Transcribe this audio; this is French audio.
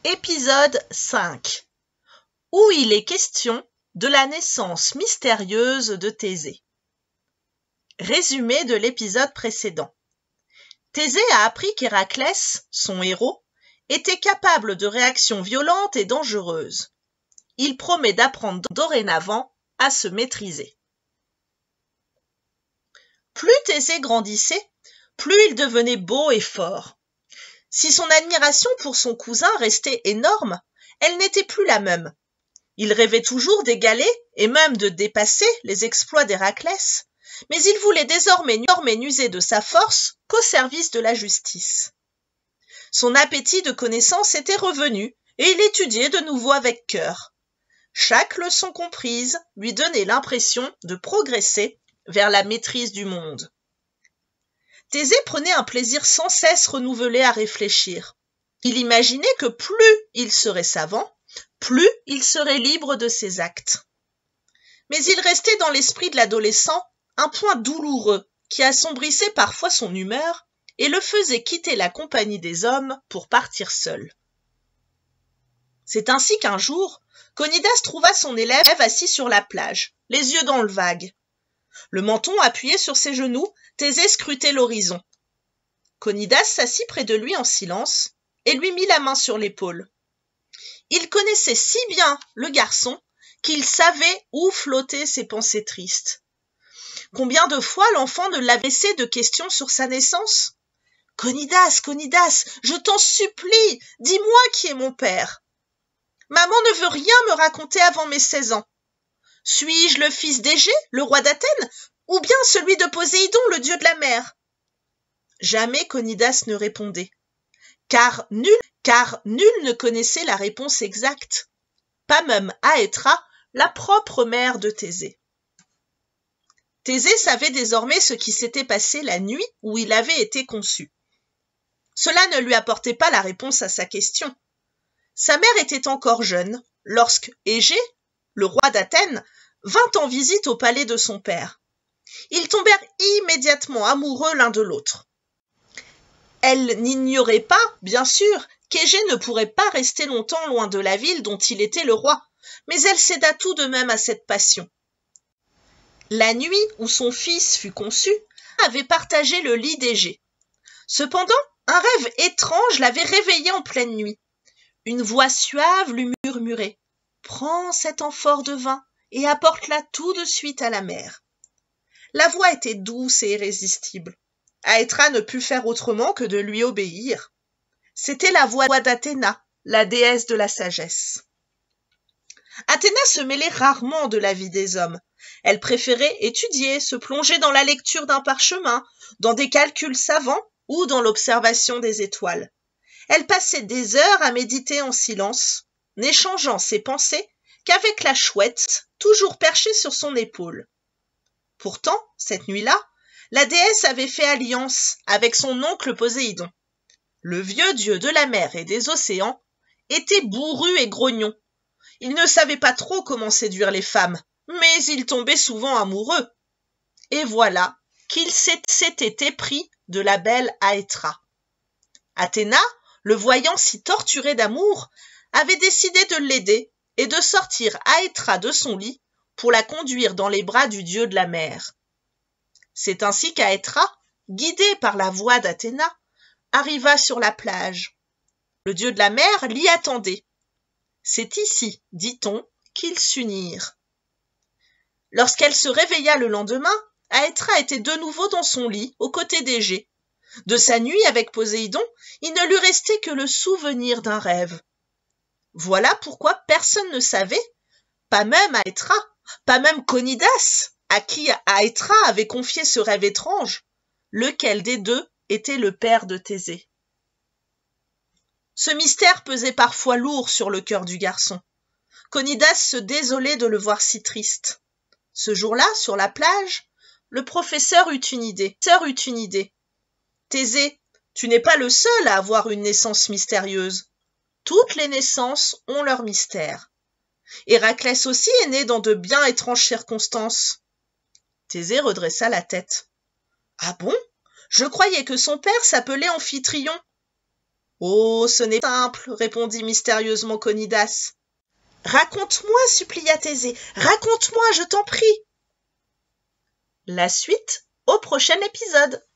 Épisode 5 où il est question de la naissance mystérieuse de Thésée. Résumé de l'épisode précédent. Thésée a appris qu'Héraclès, son héros, était capable de réactions violentes et dangereuses. Il promet d'apprendre dorénavant à se maîtriser. Plus Thésée grandissait, plus il devenait beau et fort. Si son admiration pour son cousin restait énorme, elle n'était plus la même. Il rêvait toujours d'égaler et même de dépasser les exploits d'Héraclès, mais il voulait désormais n'user de sa force qu'au service de la justice. Son appétit de connaissance était revenu et il étudiait de nouveau avec cœur. Chaque leçon comprise lui donnait l'impression de progresser vers la maîtrise du monde. Thésée prenait un plaisir sans cesse renouvelé à réfléchir. Il imaginait que plus il serait savant, plus il serait libre de ses actes. Mais il restait dans l'esprit de l'adolescent un point douloureux qui assombrissait parfois son humeur et le faisait quitter la compagnie des hommes pour partir seul. C'est ainsi qu'un jour, Conidas trouva son élève assis sur la plage, les yeux dans le vague. Le menton appuyé sur ses genoux, Thésée scrutait l'horizon. Conidas s'assit près de lui en silence et lui mit la main sur l'épaule. Il connaissait si bien le garçon qu'il savait où flottaient ses pensées tristes. Combien de fois l'enfant ne l'avait laissé de questions sur sa naissance ? « Conidas, Conidas, je t'en supplie, dis-moi qui est mon père. Maman ne veut rien me raconter avant mes 16 ans. Suis-je le fils d'Égée, le roi d'Athènes, ou bien celui de Poséidon, le dieu de la mer ?» Jamais Conidas ne répondait, car nul ne connaissait la réponse exacte, pas même Aétra, la propre mère de Thésée. Thésée savait désormais ce qui s'était passé la nuit où il avait été conçu. Cela ne lui apportait pas la réponse à sa question. Sa mère était encore jeune lorsque Égée, le roi d'Athènes, vint en visite au palais de son père. Ils tombèrent immédiatement amoureux l'un de l'autre. Elle n'ignorait pas, bien sûr, qu'Égée ne pourrait pas rester longtemps loin de la ville dont il était le roi, mais elle céda tout de même à cette passion. La nuit où son fils fut conçu, avait partagé le lit d'Égée. Cependant, un rêve étrange l'avait réveillé en pleine nuit. Une voix suave lui murmurait « Prends cet amphore de vin et apporte-la tout de suite à la mer. » La voix était douce et irrésistible. Aétra ne put faire autrement que de lui obéir. C'était la voix d'Athéna, la déesse de la sagesse. Athéna se mêlait rarement de la vie des hommes. Elle préférait étudier, se plonger dans la lecture d'un parchemin, dans des calculs savants ou dans l'observation des étoiles. Elle passait des heures à méditer en silence, n'échangeant ses pensées qu'avec la chouette, toujours perchée sur son épaule. Pourtant, cette nuit-là, la déesse avait fait alliance avec son oncle Poséidon. Le vieux dieu de la mer et des océans était bourru et grognon. Il ne savait pas trop comment séduire les femmes, mais il tombait souvent amoureux. Et voilà qu'il s'était épris de la belle Aétra. Athéna, le voyant si torturé d'amour, avait décidé de l'aider et de sortir Aétra de son lit pour la conduire dans les bras du dieu de la mer. C'est ainsi qu'Aétra, guidée par la voix d'Athéna, arriva sur la plage. Le dieu de la mer l'y attendait. C'est ici, dit-on, qu'ils s'unirent. Lorsqu'elle se réveilla le lendemain, Aétra était de nouveau dans son lit, aux côtés d'Égée. De sa nuit avec Poséidon, il ne lui restait que le souvenir d'un rêve. Voilà pourquoi personne ne savait, pas même Aétra, pas même Conidas, à qui Aétra avait confié ce rêve étrange, lequel des deux était le père de Thésée. Ce mystère pesait parfois lourd sur le cœur du garçon. Conidas se désolait de le voir si triste. Ce jour-là, sur la plage, le professeur eut une idée. Thésée, tu n'es pas le seul à avoir une naissance mystérieuse. Toutes les naissances ont leur mystère. Héraclès aussi est né dans de bien étranges circonstances. Thésée redressa la tête. Ah bon ? Je croyais que son père s'appelait Amphitryon. Oh, ce n'est pas simple, répondit mystérieusement Conidas. Raconte-moi, supplia Thésée, raconte-moi, je t'en prie. La suite au prochain épisode.